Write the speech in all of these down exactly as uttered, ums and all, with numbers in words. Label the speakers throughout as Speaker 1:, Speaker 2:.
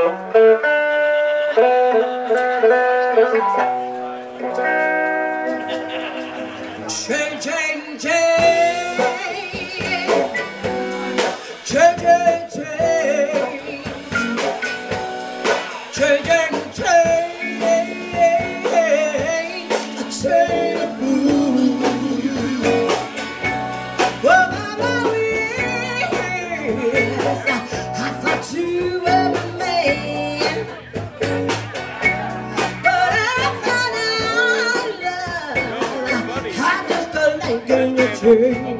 Speaker 1: Change, change, change, change, change, change, change, change, food. Well, Mama, yes, I thought you were my man, but I found out love, I just don't like it return.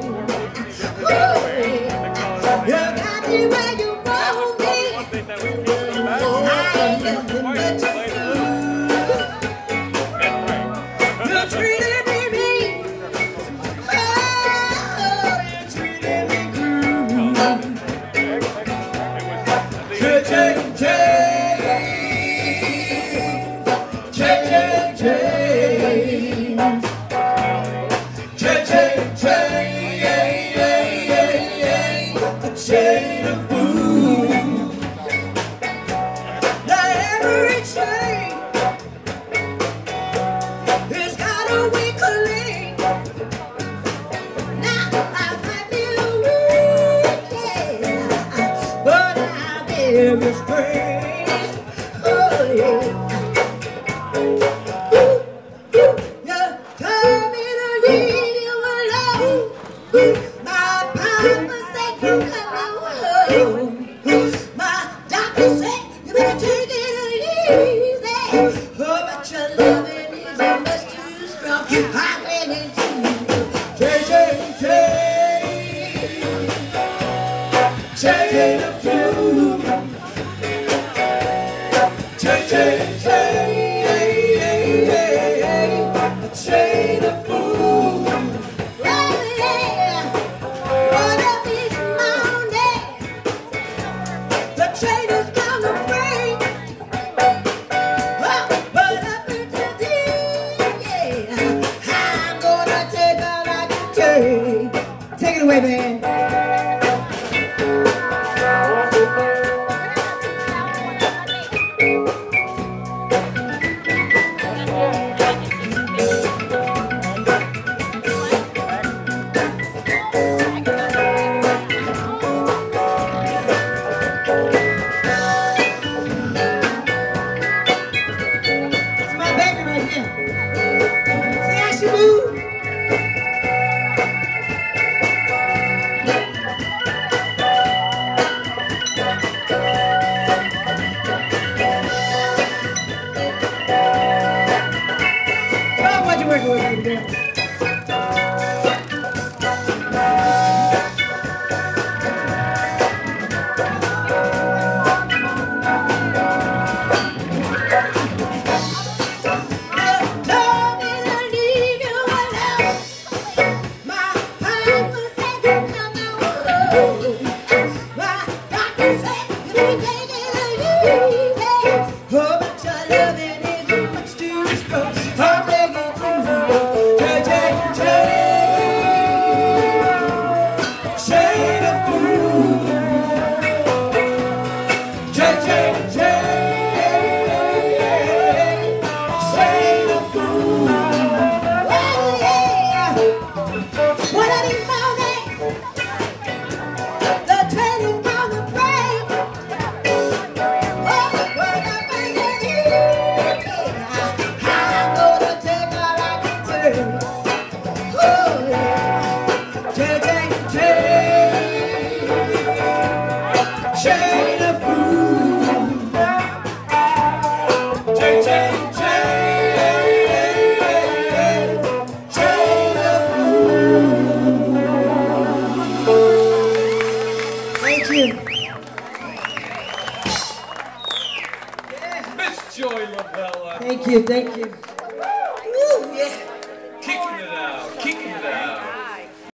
Speaker 1: You got me where you want me. I ain't nothing but your fool. You treated me mean. Oh, you treated me cruel. Change, change, change, change, change, change, change, change, chain of food. Now every chain has got a weak link. Now I might be weak, yeah, but I'll give you strength. Oh yeah. Ooh, ooh, you told me to leave you alone. My papa said you come home. My doctor said you better take it easy. Oh, but your loving is much too strong. I went into change, change, change, change of food. Change, change, change, change of food. Oh yeah. One of these mornings, the train is gonna break. Oh, but up until then, yeah, I'm gonna take all I can take. Take it away, man. It's my baby right here. See how she moves? Oh, what you working with, baby girl? Thank you, thank you.